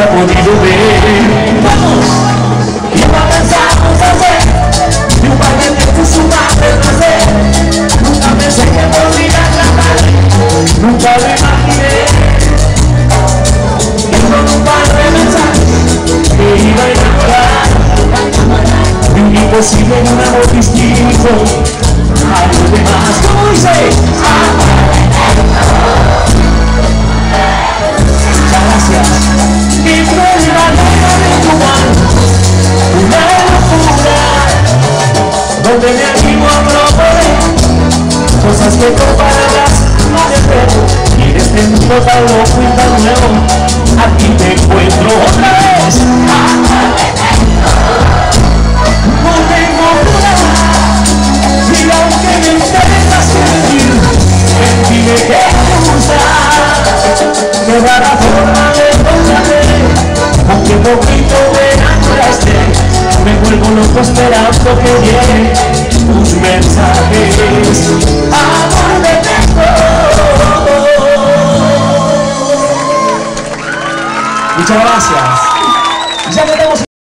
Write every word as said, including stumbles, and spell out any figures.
podido ver. Vamos, y comenzamos a hacer de un baile de su madre nacer. Nunca pensé que podría cantar, nunca lo imaginé. Y con un par de mensajes que iba a enamorar de un imposible y un amor distinto a los demás. ¿Cómo dice? Muchas gracias. Y prueba de tu mano, una locura, donde me animo a proponer cosas que con palabras no deseo. Y en este mundo tan loco y tan nuevo, aquí te encuentro otra vez. No tengo duda, y aunque me intentas sentir, en ti me gusta, que dará forma de encontrarte, aunque poquito me enamoraste, me vuelvo loco esperando que lleguen tus mensajes. Amor de tengo. Muchas gracias. Ya tenemos